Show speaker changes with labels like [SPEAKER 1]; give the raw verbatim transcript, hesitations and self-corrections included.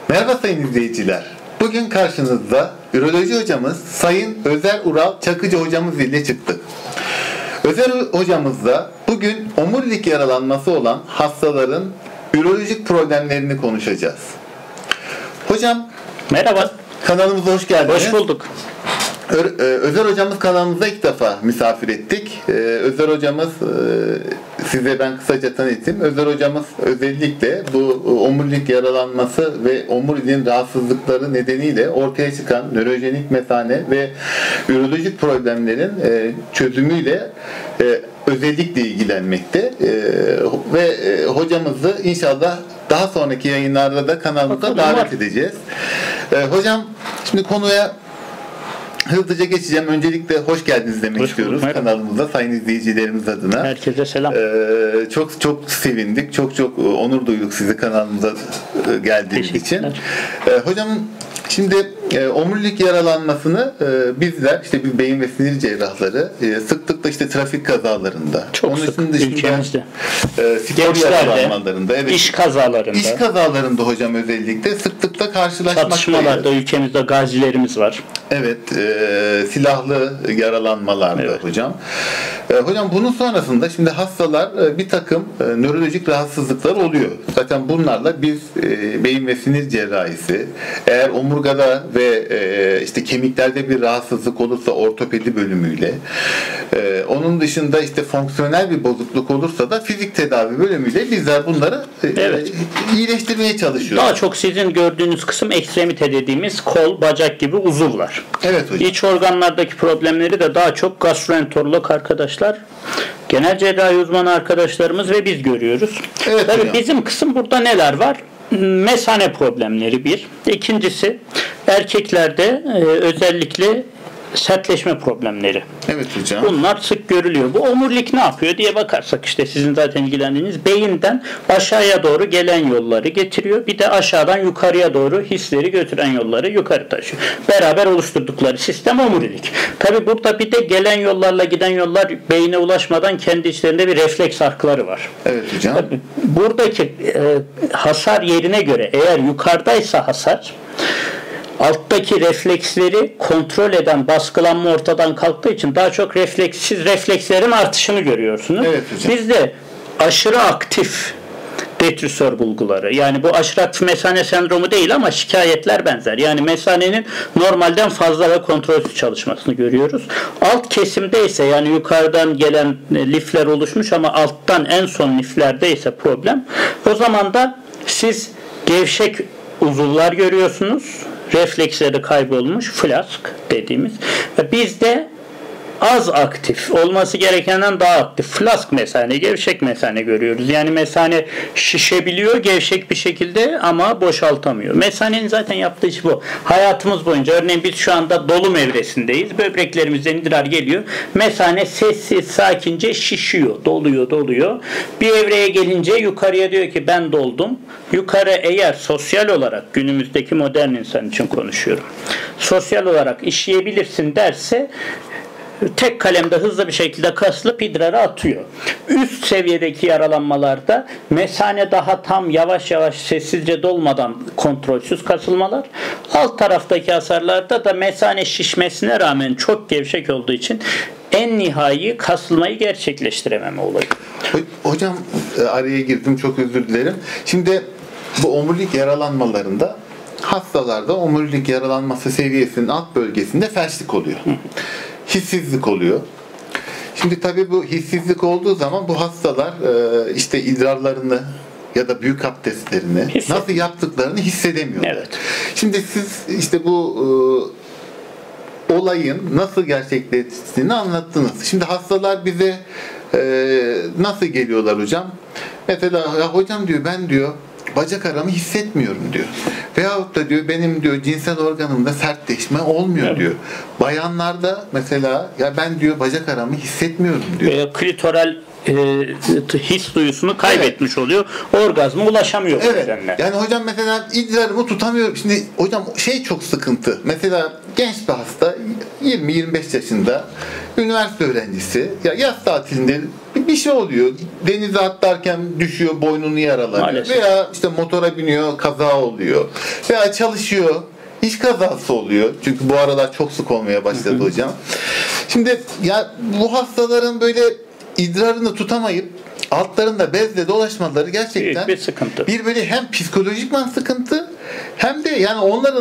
[SPEAKER 1] Merhaba sayın izleyiciler. Bugün karşınızda üroloji hocamız Sayın Özer Ural Çakıcı hocamız ile çıktık. Özer hocamızla bugün omurilik yaralanması olan hastaların ürolojik problemlerini konuşacağız. Hocam
[SPEAKER 2] merhaba.
[SPEAKER 1] Kanalımıza hoş geldiniz.
[SPEAKER 2] Hoş bulduk.
[SPEAKER 1] Özer hocamız kanalımıza ilk defa misafir ettik. Özer hocamız, size ben kısaca tanıtayım. Özer hocamız özellikle bu omurilik yaralanması ve omuriliğin rahatsızlıkları nedeniyle ortaya çıkan nörojenik mesane ve ürolojik problemlerin çözümüyle özellikle ilgilenmekte. Ve hocamızı inşallah daha sonraki yayınlarda da kanalımıza davet edeceğiz. Hocam şimdi konuya hızlıca geçeceğim. Öncelikle hoş geldiniz demek hoş istiyoruz bulduk, kanalımıza sayın izleyicilerimiz adına.
[SPEAKER 2] Herkese selam.
[SPEAKER 1] Ee, çok çok sevindik. Çok çok onur duyduk sizi kanalımıza geldiğiniz için. Ee, hocam şimdi e, omurilik yaralanmasını e, bizler işte bir beyin ve sinir cerrahları e, sıklıkla işte trafik kazalarında,
[SPEAKER 2] çok onun sık ülkemizde,
[SPEAKER 1] e, spor yaralanmalarında,
[SPEAKER 2] evet, iş kazalarında,
[SPEAKER 1] iş kazalarında hocam özellikle sıklıkla karşılaşmakta.
[SPEAKER 2] Çatışmalarda ülkemizde gazilerimiz var.
[SPEAKER 1] Evet, e, silahlı yaralanmalarda evet. hocam. E, hocam bunun sonrasında şimdi hastalar e, bir takım e, nörolojik rahatsızlıklar oluyor. Zaten bunlarla biz e, beyin ve sinir cerrahisi, eğer omurgada ve e, işte kemiklerde bir rahatsızlık olursa ortopedi bölümüyle, e, onun dışında işte fonksiyonel bir bozukluk olursa da fizik tedavi bölümüyle bizler bunları e, evet. iyileştirmeye çalışıyoruz.
[SPEAKER 2] Daha çok sizin gördüğünüz kısım ekstremite dediğimiz kol, bacak gibi uzuvlar.
[SPEAKER 1] Evet hocam.
[SPEAKER 2] İç organlardaki problemleri de daha çok gastroenterolog arkadaşlar, genel cerrahi uzmanı arkadaşlarımız ve biz görüyoruz.
[SPEAKER 1] Evet
[SPEAKER 2] Tabii
[SPEAKER 1] hocam.
[SPEAKER 2] bizim kısım burada neler var? Mesane problemleri bir. İkincisi erkeklerde e, özellikle sertleşme problemleri.
[SPEAKER 1] Evet hocam.
[SPEAKER 2] Bunlar sık görülüyor. Bu omurilik ne yapıyor diye bakarsak işte sizin zaten ilgilendiğiniz beyinden aşağıya doğru gelen yolları getiriyor. Bir de aşağıdan yukarıya doğru hisleri götüren yolları yukarı taşıyor. Beraber oluşturdukları sistem omurilik. Tabi burada bir de gelen yollarla giden yollar beyine ulaşmadan kendi içlerinde bir refleks arkları var.
[SPEAKER 1] Evet hocam.
[SPEAKER 2] Tabii buradaki e, hasar yerine göre eğer yukarıdaysa hasar, alttaki refleksleri kontrol eden baskılanma ortadan kalktığı için daha çok refleksiz reflekslerin artışını görüyorsunuz.
[SPEAKER 1] Evet hocam.
[SPEAKER 2] Bizde aşırı aktif detrisör bulguları, yani bu aşırı aktif mesane sendromu değil ama şikayetler benzer. Yani mesanenin normalden fazla ve kontrolsüz çalışmasını görüyoruz. Alt kesimde ise, yani yukarıdan gelen lifler oluşmuş ama alttan en son liflerde ise problem. O zaman da siz gevşek uzuvlar görüyorsunuz. Refleksleri kaybolmuş, flask dediğimiz. Bizde az aktif, olması gerekenden daha aktif flask mesane, gevşek mesane görüyoruz. Yani mesane şişebiliyor gevşek bir şekilde ama boşaltamıyor. Mesanenin zaten yaptığı iş bu. Hayatımız boyunca, örneğin biz şu anda dolum evresindeyiz. Böbreklerimizden idrar geliyor. Mesane sessiz, sakince şişiyor, doluyor, doluyor. Bir evreye gelince yukarıya diyor ki ben doldum. Yukarı eğer sosyal olarak, günümüzdeki modern insan için konuşuyorum, sosyal olarak işleyebilirsin derse tek kalemde hızlı bir şekilde kasılıp idrarı atıyor. Üst seviyedeki yaralanmalarda mesane daha tam yavaş yavaş sessizce dolmadan kontrolsüz kasılmalar. Alt taraftaki hasarlarda da mesane şişmesine rağmen çok gevşek olduğu için en nihai kasılmayı gerçekleştirememe olayı.
[SPEAKER 1] Hocam araya girdim, çok özür dilerim. Şimdi bu omurilik yaralanmalarında hastalarda omurilik yaralanması seviyesinin alt bölgesinde felçlik oluyor. Hissizlik oluyor. Şimdi tabii bu hissizlik olduğu zaman bu hastalar işte idrarlarını ya da büyük abdestlerini Hisset. nasıl yaptıklarını hissedemiyorlar.
[SPEAKER 2] Evet.
[SPEAKER 1] Şimdi siz işte bu e, olayın nasıl gerçekleştiğini anlattınız. Şimdi hastalar bize e, nasıl geliyorlar hocam? Mesela ya hocam diyor, ben diyor bacak aramı hissetmiyorum diyor. Veyahut da diyor benim diyor cinsel organımda sertleşme olmuyor evet. diyor. Bayanlarda mesela ya ben diyor bacak aramı hissetmiyorum diyor.
[SPEAKER 2] Veya klitoral e, his duyusunu kaybetmiş evet. oluyor. Orgazma ulaşamıyor.
[SPEAKER 1] Evet. Yani hocam mesela idrarımı tutamıyorum. Şimdi hocam şey çok sıkıntı. Mesela genç bir hasta yirmi yirmi beş yaşında üniversite öğrencisi ya yaz tatilinde bir şey oluyor. Denize atlarken düşüyor, boynunu yaralanıyor.
[SPEAKER 2] Maalesef.
[SPEAKER 1] Veya işte motora biniyor, kaza oluyor. Veya çalışıyor, iş kazası oluyor. Çünkü bu aralar çok sık olmaya başladı hı hı. hocam. Şimdi ya bu hastaların böyle idrarını tutamayıp altlarında bezle dolaşmaları gerçekten
[SPEAKER 2] büyük bir sıkıntı.
[SPEAKER 1] Bir böyle hem psikolojikman sıkıntı hem de yani onların